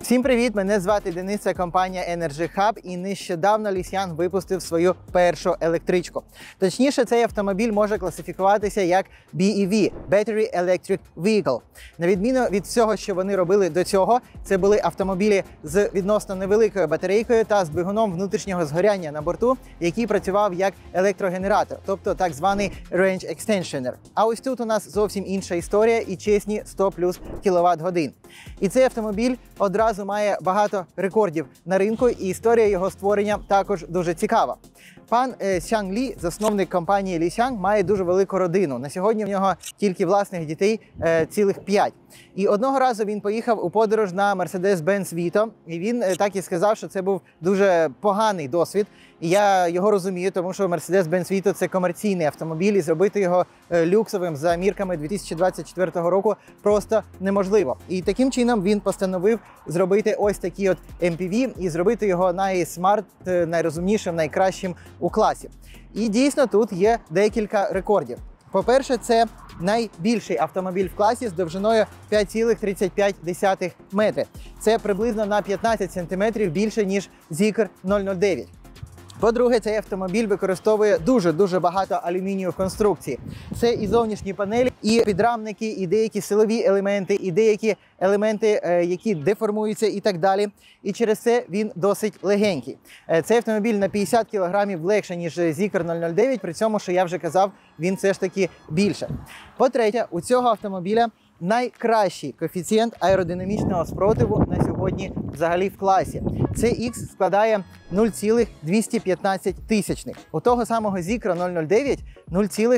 Всім привіт! Мене звати Денис, це компанія Energy Hub, і нещодавно Lisyan випустив свою першу електричку. Точніше, цей автомобіль може класифікуватися як BEV – Battery Electric Vehicle. На відміну від всього, що вони робили до цього, це були автомобілі з відносно невеликою батарейкою та з двигуном внутрішнього згоряння на борту, який працював як електрогенератор, тобто так званий Range Extensioner. А ось тут у нас зовсім інша історія і чесні 100 плюс кВт-годин. І цей автомобіль одразу має багато рекордів на ринку, і історія його створення також дуже цікава. Пан Сян Лі, засновник компанії Lisyan, має дуже велику родину. На сьогодні в нього тільки власних дітей цілих 5. І одного разу він поїхав у подорож на Mercedes-Benz Vito, і він так і сказав, що це був дуже поганий досвід. І я його розумію, тому що Mercedes-Benz Vito – це комерційний автомобіль, і зробити його люксовим за мірками 2024 року просто неможливо. І таким чином він постановив зробити ось такий от MPV і зробити його найсмарт, найрозумнішим, найкращим у класі. І дійсно тут є декілька рекордів. По-перше, це найбільший автомобіль в класі з довжиною 5,35 метри. Це приблизно на 15 сантиметрів більше, ніж Zeekr 009. По-друге, цей автомобіль використовує дуже багато алюмінію в конструкції. Це і зовнішні панелі, і підрамники, і деякі силові елементи, і деякі елементи, які деформуються і так далі. І через це він досить легенький. Цей автомобіль на 50 кг легше, ніж Zeekr 009, при цьому, що я вже казав, він все ж таки більше. По-третє, у цього автомобіля найкращий коефіцієнт аеродинамічного спротиву на сьогодні взагалі в класі. Це Х складає 0,215. У того самого Zeekr 009 –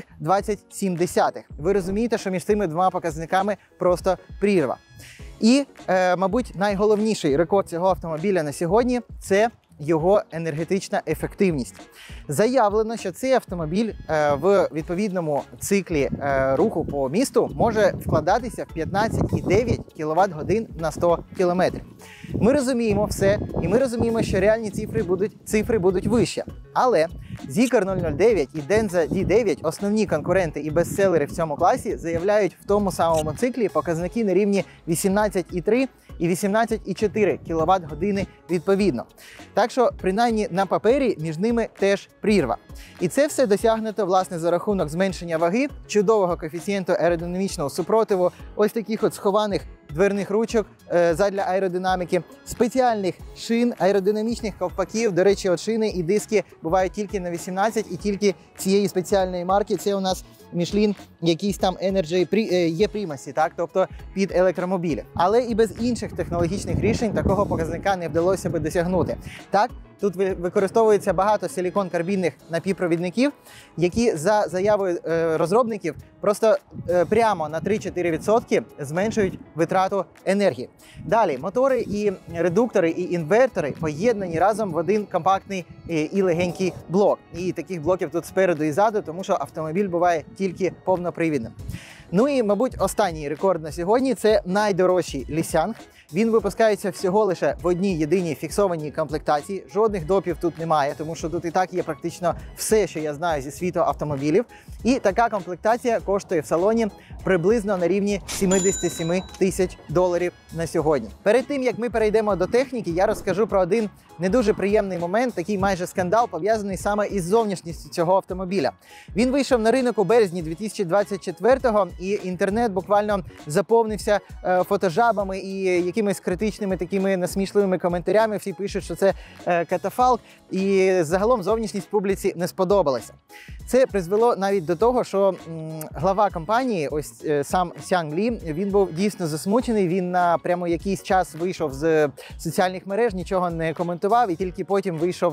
0,27. Ви розумієте, що між цими двома показниками просто прірва. І, мабуть, найголовніший рекорд цього автомобіля на сьогодні – це його енергетична ефективність. Заявлено, що цей автомобіль в відповідному циклі руху по місту може вкладатися в 15,9 кВт-годин на 100 км. Ми розуміємо все, і ми розуміємо, що реальні цифри будуть вищі. Але Zeekr 009 і Denza D9, основні конкуренти і бестселери в цьому класі, заявляють в тому самому циклі показники на рівні 18,3 і 18,4 кВт-години відповідно. Так що, принаймні на папері, між ними теж прірва. І це все досягнуто, власне, за рахунок зменшення ваги, чудового коефіцієнту аеродинамічного супротиву, ось таких от схованих дверних ручок задля аеродинаміки, спеціальних шин, аеродинамічних ковпаків. До речі, от шини і диски бувають тільки на 18 і тільки цієї спеціальної марки. Це у нас Michelin, якийсь там Energy є Primacy, так? Тобто під електромобілі. Але і без інших технологічних рішень такого показника не вдалося би досягнути. Так, тут використовується багато силікон-карбідних напівпровідників, які за заявою розробників просто прямо на 3-4% зменшують витрату енергії. Далі, мотори і редуктори, і інвертори поєднані разом в один компактний і легенький блок. І таких блоків тут спереду і ззаду, тому що автомобіль буває тільки повнопривідним. Ну і, мабуть, останній рекорд на сьогодні – це найдорожчий Lisyan. Він випускається всього лише в одній єдиній фіксованій комплектації. Жодних допів тут немає, тому що тут і так є практично все, що я знаю зі світу автомобілів. І така комплектація коштує в салоні приблизно на рівні $77 тисяч на сьогодні. Перед тим, як ми перейдемо до техніки, я розкажу про один не дуже приємний момент, такий майже скандал, пов'язаний саме із зовнішністю цього автомобіля. Він вийшов на ринок у березні 2024-го, і інтернет буквально заповнився фотожабами і якимись критичними такими насмішливими коментарями. Всі пишуть, що це катафалк, і загалом зовнішність публіці не сподобалася. Це призвело навіть до того, що глава компанії, ось сам Сян Лі, він був дійсно засмучений, він на прямо якийсь час вийшов з соціальних мереж, нічого не коментував, і тільки потім вийшов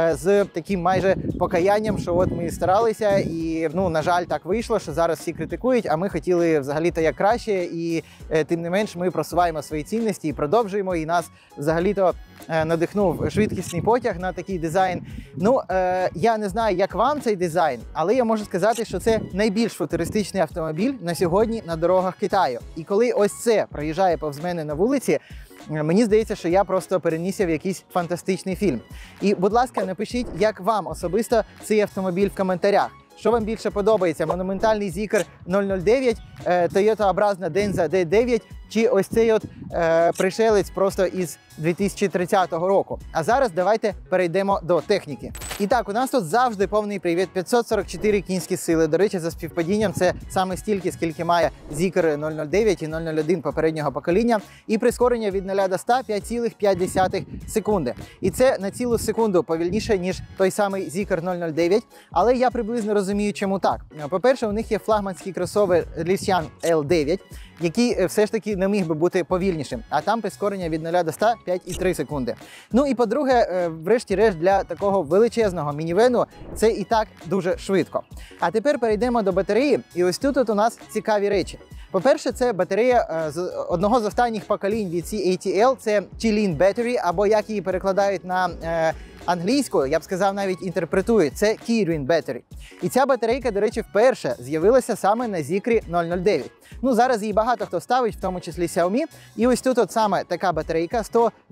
з таким майже покаянням, що от ми старалися, і, ну, на жаль, так вийшло, що зараз всі критикують, а ми хотіли взагалі-то як краще, і тим не менш ми просуваємо свої цінності і продовжуємо, і нас взагалі-то надихнув швидкісний потяг на такий дизайн. Ну, я не знаю, як вам цей дизайн, але я можу сказати, що це найбільш футуристичний автомобіль на сьогодні на дорогах Китаю. І коли ось це проїжджає повз мене на вулиці, мені здається, що я просто перенісся в якийсь фантастичний фільм. І, будь ласка, напишіть, як вам особисто цей автомобіль в коментарях. що вам більше подобається? Монументальний Zeekr 009, Toyota-образна Denza D9 чи ось цей от пришелець просто із 2030 року. А зараз давайте перейдемо до техніки. І так, у нас тут завжди повний привід, 544 кінські сили. До речі, за співпадінням це саме стільки, скільки має Zeekr 009 і 001 попереднього покоління. І прискорення від 0 до 100 5,5 секунди. І це на цілу секунду повільніше, ніж той самий Zeekr 009. Але я приблизно розумію, чому так. По-перше, у них є флагманський кросовер Lysian L9, який все ж таки не міг би бути повільнішим. А там прискорення від 0 до 100 5,3 секунди. Ну і по-друге, врешті-решт, для такого величезного мінівену це і так дуже швидко. А тепер перейдемо до батареї. І ось тут у нас цікаві речі. По-перше, це батарея з одного з останніх поколінь від CATL, це Qilin Battery, або як її перекладають на англійською, я б сказав, навіть інтерпретують, це Kirin Battery. І ця батарейка, до речі, вперше з'явилася саме на Zeekr 009. Ну, зараз її багато хто ставить, в тому числі Xiaomi. І ось тут от саме така батарейка,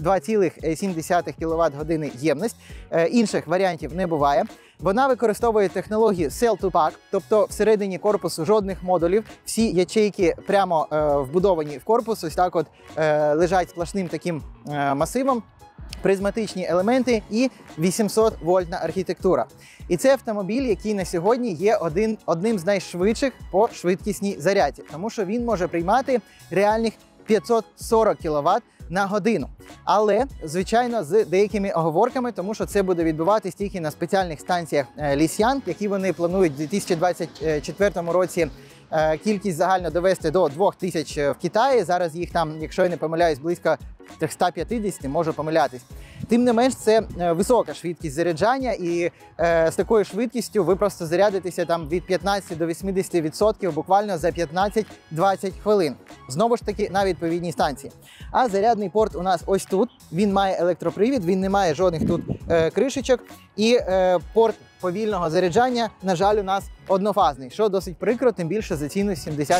102,7 кВт-години ємність. Інших варіантів не буває. Вона використовує технологію Cell-to-Pack, тобто всередині корпусу жодних модулів. Всі ячейки прямо вбудовані в корпус, ось так от лежать сплошним таким масивом. Призматичні елементи і 800-вольтна архітектура. І це автомобіль, який на сьогодні є одним з найшвидших по швидкісній зарядці, тому що він може приймати реальних 540 кВт на годину. Але, звичайно, з деякими оговорками, тому що це буде відбуватись тільки на спеціальних станціях Lysian, які вони планують у 2024 році кількість загально довести до 2000 в Китаї. Зараз їх там, якщо я не помиляюсь, близько 150, можу помилятись. Тим не менш, це висока швидкість заряджання, і з такою швидкістю ви просто зарядитеся там від 15 до 80% буквально за 15-20 хвилин. Знову ж таки, на відповідній станції. А зарядний порт у нас ось тут. Він має електропривід, він не має жодних тут кришечок. І порт повільного заряджання, на жаль, у нас однофазний, що досить прикро, тим більше за ціну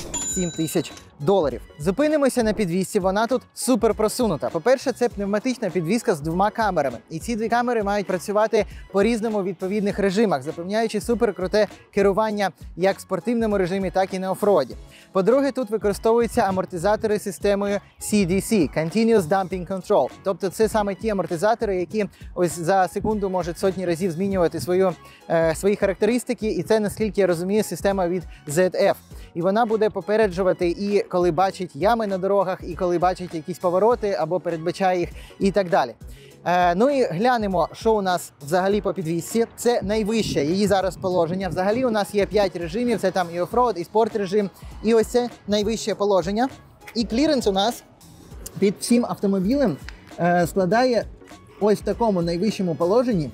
$77 000. Зупинимося на підвісці, вона тут супер просунута. По-перше, це пневматична підвіска з двома камерами. І ці дві камери мають працювати по-різному в відповідних режимах, запевняючи супер круте керування як в спортивному режимі, так і на офроді. По-друге, тут використовуються амортизатори системою CDC – Continuous Damping Control. Тобто це саме ті амортизатори, які ось за секунду можуть сотні разів змінювати свої характеристики. І це, наскільки я розумію, система від ZF. І вона буде попереджувати і коли бачить ями на дорогах, і коли бачить якісь повороти, або передбачає їх, і так далі. Ну і глянемо, що у нас взагалі по підвісці. Це найвище її зараз положення. Взагалі у нас є 5 режимів, це там і оффроуд, і спорт режим, і ось це найвище положення. І кліренс у нас під всім автомобілем складає ось в такому найвищому положенні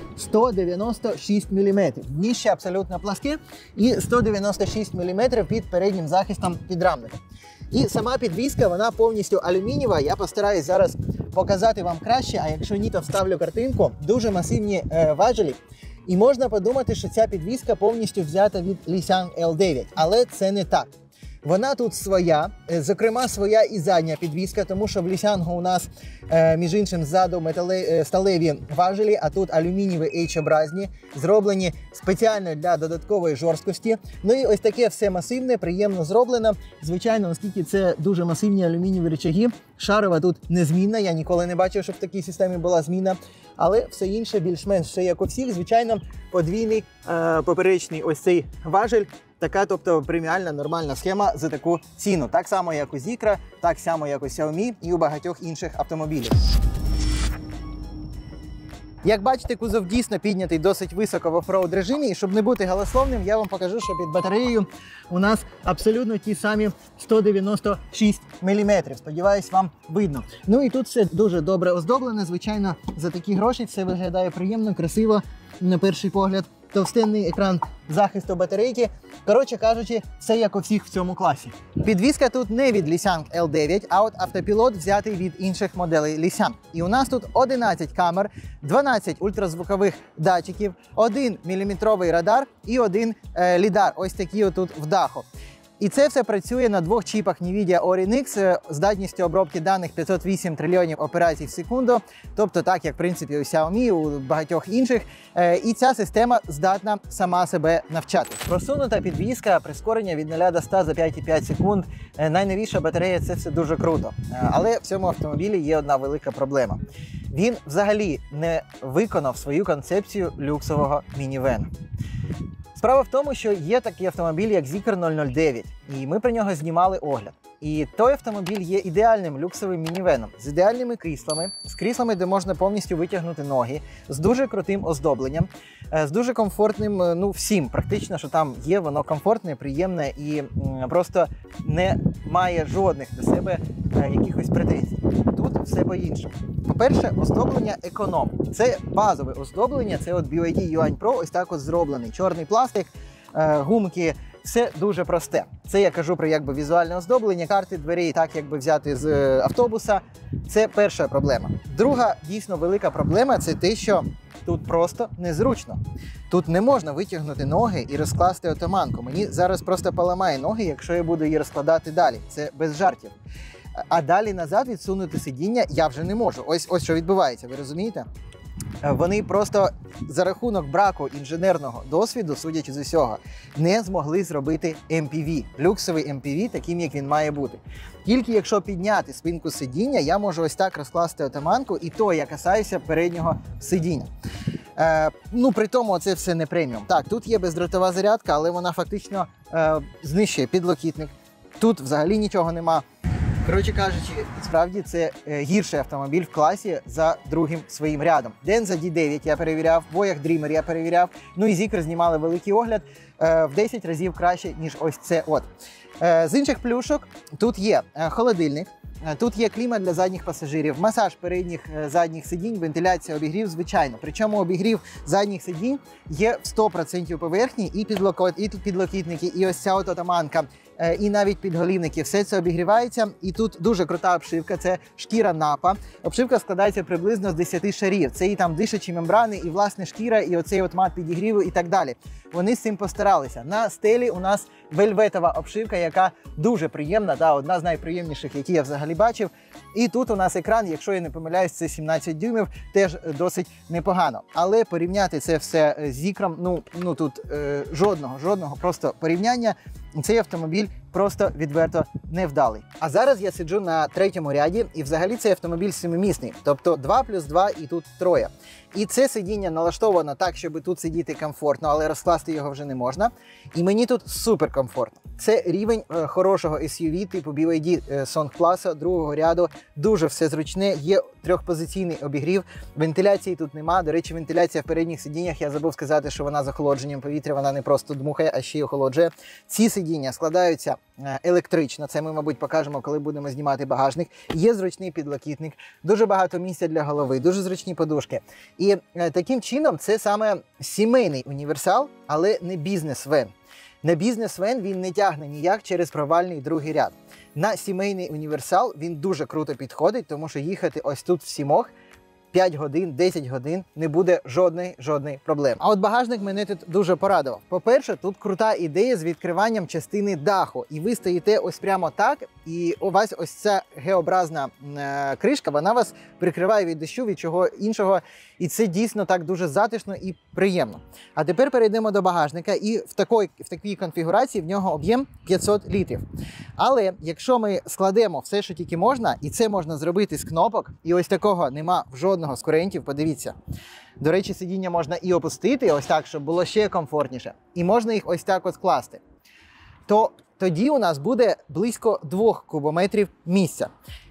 196 мм. Дніще абсолютно пласке і 196 мм під переднім захистом підрамника. І сама підвіска, вона повністю алюмінієва. Я постараюсь зараз показати вам краще, а якщо ні, то вставлю картинку. Дуже масивні важелі. І можна подумати, що ця підвіска повністю взята від Lysian L9, але це не так. Вона тут своя, зокрема своя і задня підвіска, тому що в Lysian у нас, між іншим, ззаду сталеві важелі, а тут алюмінієві H-образні, зроблені спеціально для додаткової жорсткості. Ну і ось таке все масивне, приємно зроблено. Звичайно, оскільки це дуже масивні алюмінієві рычаги, шарова тут незмінна, я ніколи не бачив, щоб в такій системі була зміна. Але все інше більш-менш все як у всіх. Звичайно, подвійний поперечний ось цей важель. Така, тобто, преміальна, нормальна схема за таку ціну. Так само, як у Zeekr, так само, як у Xiaomi і у багатьох інших автомобілів. Як бачите, кузов дійсно піднятий досить високо в оффроуд режимі. І щоб не бути голословним, я вам покажу, що під батареєю у нас абсолютно ті самі 196 мм. Сподіваюсь, вам видно. Ну і тут все дуже добре оздоблене. Звичайно, за такі гроші все виглядає приємно, красиво, на перший погляд. Товстенний екран захисту батарейки. Коротше кажучи, все як у всіх в цьому класі. Підвіска тут не від Lysian L9, а от автопілот взятий від інших моделей Lysian. І у нас тут 11 камер, 12 ультразвукових датчиків, 1 міліметровий радар і 1 лідар. Ось такі отут в даху. І це все працює на двох чіпах NVIDIA Orin X з здатністю обробки даних 508 трильйонів операцій в секунду, тобто так, як в принципі у Xiaomi, у багатьох інших. І ця система здатна сама себе навчати. Просунута підвізка, прискорення від 0 до 100 за 5,5 секунд, найновіша батарея – це все дуже круто. Але в цьому автомобілі є одна велика проблема. Він взагалі не виконав свою концепцію люксового мінівену. Справа в тому, що є такий автомобіль, як Zeekr 009, і ми про нього знімали огляд. І той автомобіль є ідеальним люксовим мінівеном, з ідеальними кріслами, де можна повністю витягнути ноги, з дуже крутим оздобленням, з дуже комфортним, ну всім практично, що там є, воно комфортне, приємне і просто не має жодних до себе якихось претензій. Тут все по-іншому. По-перше, оздоблення економ. Це базове оздоблення, це от BYD Yuan Pro, ось так от зроблений. Чорний пластик, гумки, все дуже просте. Це я кажу про якби візуальне оздоблення, карти дверей, так якби взяти з автобуса. Це перша проблема. Друга дійсно велика проблема – це те, що тут просто незручно. Тут не можна витягнути ноги і розкласти отаманку. Мені зараз просто поламає ноги, якщо я буду її розкладати далі. Це без жартів. А далі назад відсунути сидіння я вже не можу. Ось що відбувається, ви розумієте? Вони просто за рахунок браку інженерного досвіду, судячи з усього, не змогли зробити MPV, люксовий MPV таким, як він має бути. Тільки якщо підняти спинку сидіння, я можу ось так розкласти отаманку, і то я касаюся переднього сидіння. Ну, при тому це все не преміум. Так, тут є бездротова зарядка, але вона фактично знищує підлокітник. Тут взагалі нічого нема. Коротше кажучи, справді це гірший автомобіль в класі за другим своїм рядом. Denza D9 я перевіряв, Voyage Dreamer я перевіряв, ну і Zeekr знімали великий огляд, в 10 разів краще, ніж ось це от. З інших плюшок тут є холодильник, тут є клімат для задніх пасажирів, масаж передніх задніх сидінь, вентиляція, обігрів, звичайно. Причому обігрів задніх сидінь є в 100% поверхні, і підлокітники, і ось ця от отаманка, і навіть підголівники. Все це обігрівається. І тут дуже крута обшивка, це шкіра напа. Обшивка складається приблизно з 10 шарів. Це і там дишачі мембрани, і власне шкіра, і оцей от мат підігріву і так далі. Вони з цим постаралися. На стелі у нас вельветова обшивка, яка дуже приємна, да, одна з найприємніших, які я взагалі бачив. І тут у нас екран, якщо я не помиляюсь, це 17 дюймів, теж досить непогано. Але порівняти це все з Zeekr, ну тут жодного просто порівняння. Цей автомобіль просто відверто невдалий. А зараз я сиджу на третьому ряді, і взагалі цей автомобіль семимісний, тобто 2 плюс 2 і тут троє. І це сидіння налаштовано так, щоб тут сидіти комфортно, але розкласти його вже не можна. І мені тут супер комфортно. Це рівень хорошого SUV типу BYD Song Plus другого ряду. Дуже все зручне, є трьохпозиційний обігрів, вентиляції тут нема. До речі, вентиляція в передніх сидіннях, я забув сказати, що вона з охолодженням повітря, вона не просто дмухає, а ще й охолоджує. Ці сидіння складаються електрично, це ми, мабуть, покажемо, коли будемо знімати багажник. Є зручний підлокітник, дуже багато місця для голови, дуже зручні подушки. І таким чином це саме сімейний універсал, але не бізнес-вен. На бізнес-вен він не тягне ніяк через провальний другий ряд. На сімейний універсал він дуже круто підходить, тому що їхати ось тут всімох 5 годин, 10 годин не буде жодної проблеми. А от багажник мене тут дуже порадував. По-перше, тут крута ідея з відкриванням частини даху. І ви стоїте ось прямо так, і у вас ось ця Г-образна кришка, вона вас прикриває від дощу, від чого іншого. І це дійсно так дуже затишно і приємно. А тепер перейдемо до багажника. І в такій конфігурації в нього об'єм 500 літрів. Але якщо ми складемо все, що тільки можна, і це можна зробити з кнопок, і ось такого нема в жодного з конкурентів, подивіться. До речі, сидіння можна і опустити, ось так, щоб було ще комфортніше. І можна їх ось так от скласти. То тоді у нас буде близько 2 кубометрів місця.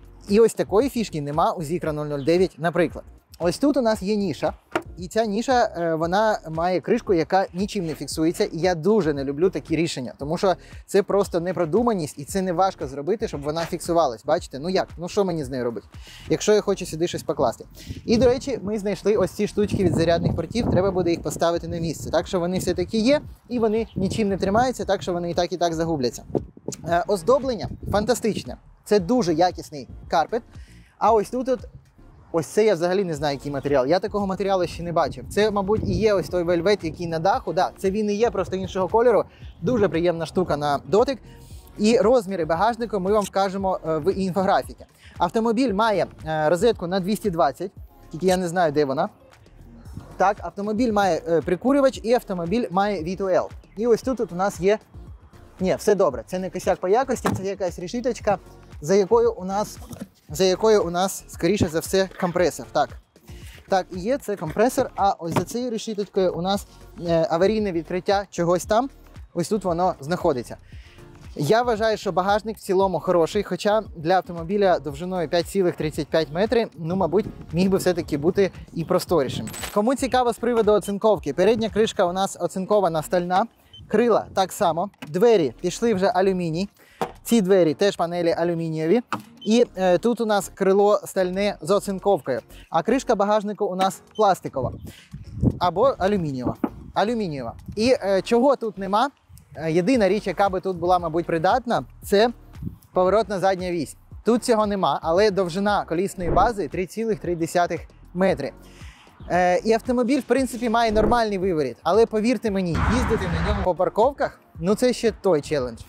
І ось такої фішки нема у Zeekr 009, наприклад. Ось тут у нас є ніша, і ця ніша, вона має кришку, яка нічим не фіксується, і я дуже не люблю такі рішення, тому що це просто непродуманість, і це не важко зробити, щоб вона фіксувалась. Бачите? Ну як? Ну що мені з нею робити? Якщо я хочу сюди щось покласти. І, до речі, ми знайшли ось ці штучки від зарядних портів, треба буде їх поставити на місце. Так що вони все-таки є, і вони нічим не тримаються, так що вони і так загубляться. Оздоблення фантастичне. Це дуже якісний карпет, а ось тут ось це я взагалі не знаю, який матеріал. Я такого матеріалу ще не бачив. Це, мабуть, і є ось той вельвет, який на даху. Да, це він і є, просто іншого кольору. Дуже приємна штука на дотик. І розміри багажнику ми вам вкажемо в інфографіці. Автомобіль має розетку на 220, тільки я не знаю, де вона. Так, автомобіль має прикурювач і автомобіль має V2L. І ось тут у нас є... Ні, все добре, це не косяк по якості, це якась решіточка, за якою у нас, скоріше за все, компресор. Так, і є, це компресор, а ось за цією решіточкою у нас аварійне відкриття чогось там. Ось тут воно знаходиться. Я вважаю, що багажник в цілому хороший, хоча для автомобіля довжиною 5,35 метри, ну, мабуть, міг би все-таки бути і просторішим. Кому цікаво з приводу оцинковки, передня кришка у нас оцинкована стальна, крила так само, двері пішли вже алюміній, ці двері теж панелі алюмінієві, і тут у нас крило стальне з оцинковкою, а кришка багажнику у нас пластикова або алюмінієва. І чого тут нема? Єдина річ, яка би тут була, мабуть, придатна, це поворотна задня вісь. Тут цього нема, але довжина колісної бази 3,3 метри. І автомобіль, в принципі, має нормальний виворіт. Але повірте мені, їздити на ньому по парковках, ну це ще той челендж.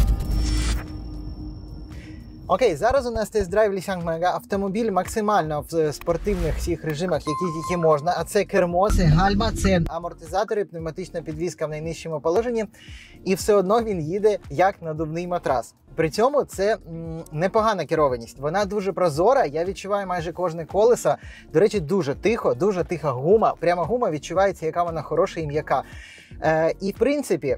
Окей, зараз у нас тест-драйв Lisiang Mega. Автомобіль максимально в спортивних всіх режимах, які тільки можна. А це кермо, це гальма, це амортизатори, пневматична підвізка в найнижчому положенні. І все одно він їде як надувний матрас. При цьому це непогана керованість. Вона дуже прозора, я відчуваю майже кожне колесо. До речі, дуже тиха гума. Прямо гума відчувається, яка вона хороша і м'яка. І в принципі,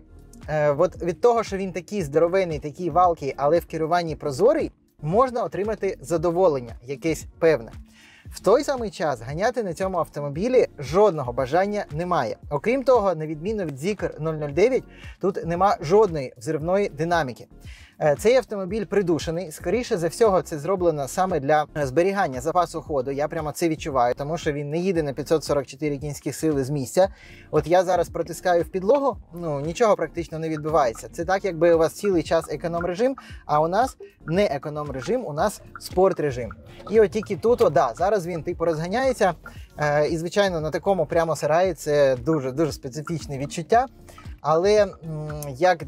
от від того, що він такий здоровенний, такий валкий, але в керуванні прозорий, можна отримати задоволення якесь певне. В той самий час ганяти на цьому автомобілі жодного бажання немає. Окрім того, на відміну від Zeekr 009, тут нема жодної взривної динаміки. Цей автомобіль придушений. Скоріше за всього, це зроблено саме для зберігання запасу ходу. Я прямо це відчуваю, тому що він не їде на 544 кінських сили з місця. От я зараз протискаю в підлогу, ну нічого практично не відбувається. Це так, якби у вас цілий час економ-режим, а у нас не економ-режим, у нас спорт-режим. І от тільки тут, зараз він типу розганяється. І, звичайно, на такому прямо сараї це дуже специфічне відчуття. Але як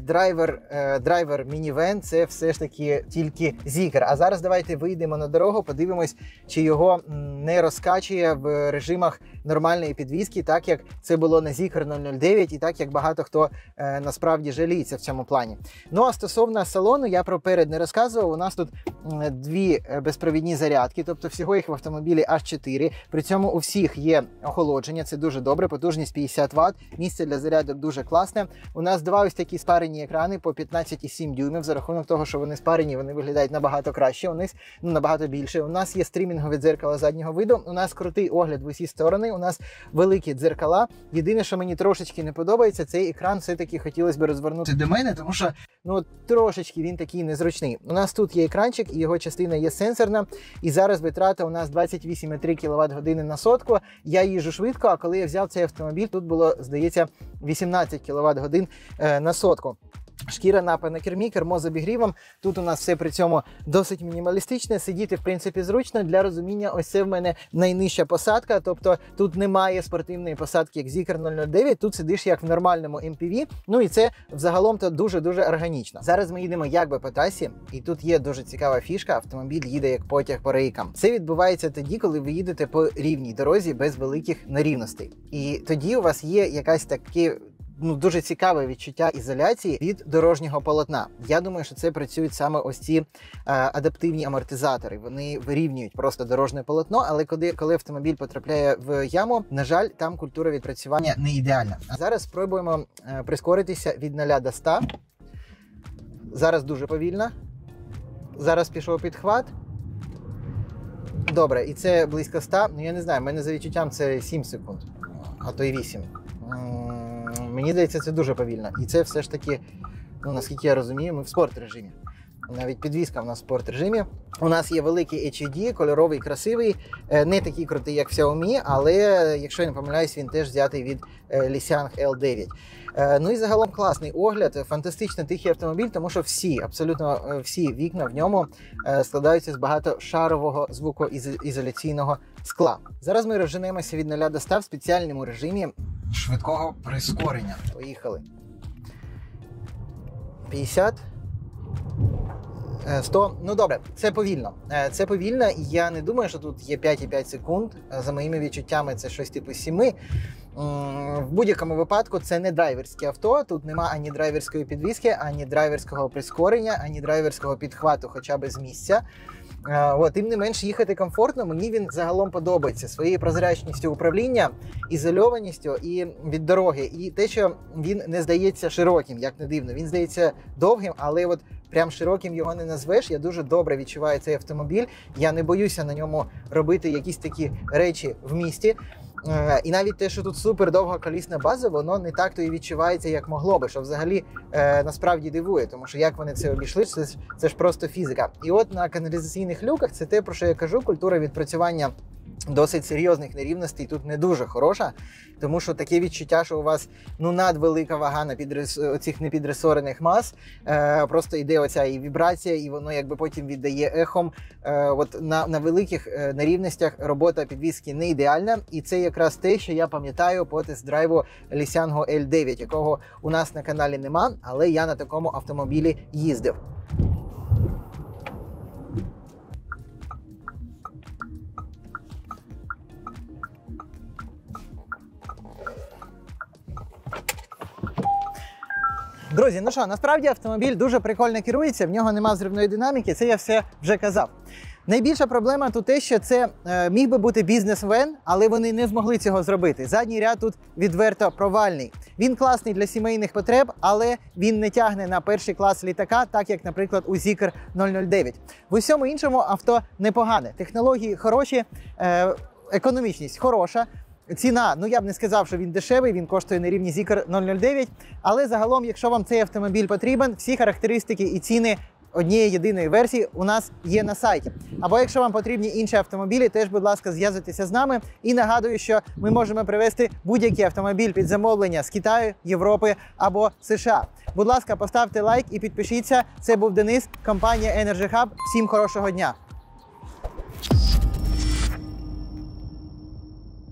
драйвер мінівен, це все ж таки тільки Zeekr. А зараз давайте вийдемо на дорогу, подивимось, чи його не розкачує в режимах нормальної підвізки, так як це було на Zeekr 009 і так як багато хто насправді жаліється в цьому плані. Ну а стосовно салону, я про перед не розказував, у нас тут дві безпровідні зарядки, тобто всього їх в автомобілі аж 4. При цьому у всіх є охолодження, це дуже добре, потужність 50 Вт, місце для зарядок дуже класне. У нас два ось такі спарені екрани по 15,7 дюймів. За рахунок того, що вони спарені, вони виглядають набагато краще, у них набагато більше. У нас є стрімінгове дзеркало заднього виду, у нас крутий огляд в усі сторони, у нас великі дзеркала. Єдине, що мені трошечки не подобається, цей екран все-таки хотілося б розвернути до мене, тому що трошечки він такий незручний. У нас тут є екранчик, і його частина є сенсорна, і зараз витрата у нас 28,3 кВт-години на сотку. Я їжджу швидко, а коли я взяв цей автомобіль, тут було, здається, 18 кВт-годин на сотку. Шкіра напа на кермі, кермо з обігрівом. Тут у нас все при цьому досить мінімалістичне. Сидіти, в принципі, зручно. Для розуміння, ось це в мене найнижча посадка. Тобто тут немає спортивної посадки, як Zeekr 009. Тут сидиш як в нормальному MPV. Ну і це взагалом-то дуже органічно. Зараз ми їдемо якби по трасі. І тут є дуже цікава фішка. Автомобіль їде як потяг по рейкам. Це відбувається тоді, коли ви їдете по рівній дорозі без великих нерівностей. І тоді у вас є якась таке дуже цікаве відчуття ізоляції від дорожнього полотна. Я думаю, що це працюють саме ось ці адаптивні амортизатори. Вони вирівнюють просто дорожнє полотно, але коли автомобіль потрапляє в яму, на жаль, там культура відпрацювання не ідеальна. А зараз спробуємо прискоритися від 0 до 100. Зараз дуже повільно. Зараз пішов підхват. Добре, і це близько 100. Ну, я не знаю, в мене за відчуттям це 7 секунд, а то й 8. Мені здається, це дуже повільно. І це все ж таки, наскільки я розумію, ми в спорт-режимі. Навіть підвізка в нас в спорт-режимі. У нас є великий HUD, кольоровий, красивий. Не такий крутий, як в Xiaomi, але, якщо я не помиляюсь, він теж взятий від Lisiang L9. Ну і загалом класний огляд, фантастично тихий автомобіль, тому що абсолютно всі вікна в ньому складаються з багатошарового звукоізоляційного скла. Зараз ми розженемося від 0 до 100 в спеціальному режимі швидкого прискорення. Поїхали. 50. 100. Ну добре, це повільно. Це повільно, і я не думаю, що тут є 5,5 секунд. За моїми відчуттями, це щось типу 7. В будь-якому випадку це не драйверське авто. Тут нема ані драйверської підвіски, ані драйверського прискорення, ані драйверського підхвату хоча б з місця. Тим не менш, їхати комфортно. Мені він загалом подобається своєю прозрачністю управління, ізольованістю і від дороги. І те, що він не здається широким, як не дивно. Він здається довгим, але от прям широким його не назвеш. Я дуже добре відчуваю цей автомобіль. Я не боюся на ньому робити якісь такі речі в місті. І навіть те, що тут супер довга колісна база, воно не так то і відчувається, як могло би, що взагалі насправді дивує, тому що як вони це обійшли, це ж просто фізика. І от на каналізаційних люках це те, про що я кажу, культура відпрацювання досить серйозних нерівностей тут не дуже хороша, тому що таке відчуття, що у вас надвелика вага на оцих непідресорених мас, просто йде оця і вібрація, і воно якби потім віддає ехом. На великих нерівностях робота підвіски не ідеальна, і це якраз те, що я пам'ятаю по тест-драйву Лісянго L9, якого у нас на каналі нема, але я на такому автомобілі їздив. Друзі, ну що, насправді автомобіль дуже прикольно керується, в нього нема взривної динаміки, це я все вже казав. Найбільша проблема тут те, що це міг би бути бізнес-вен, але вони не змогли цього зробити. Задній ряд тут відверто провальний. Він класний для сімейних потреб, але він не тягне на перший клас літака, так як, наприклад, у Zeekr 009. В усьому іншому авто непогане. Технології хороші, економічність хороша. Ціна, я б не сказав, що він дешевий, він коштує на рівні Zeekr 009, але загалом, якщо вам цей автомобіль потрібен, всі характеристики і ціни однієї єдиної версії у нас є на сайті. Або якщо вам потрібні інші автомобілі, теж, будь ласка, зв'язуйтеся з нами. І нагадую, що ми можемо привезти будь-який автомобіль під замовлення з Китаю, Європи або США. Будь ласка, поставте лайк і підпишіться. Це був Денис, компанія Energy Hub. Всім хорошого дня!